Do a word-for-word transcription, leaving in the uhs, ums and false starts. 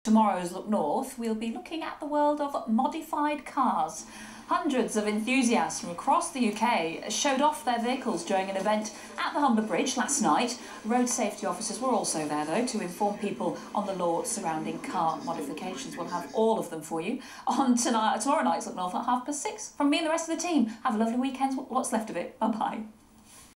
Tomorrow's Look North, we'll be looking at the world of modified cars. Hundreds of enthusiasts from across the U K showed off their vehicles during an event at the Humber Bridge last night. Road safety officers were also there, though, to inform people on the law surrounding car modifications. We'll have all of them for you on tonight, tomorrow night's Look North at half past six. From me and the rest of the team, have a lovely weekend, what's left of it. Bye-bye.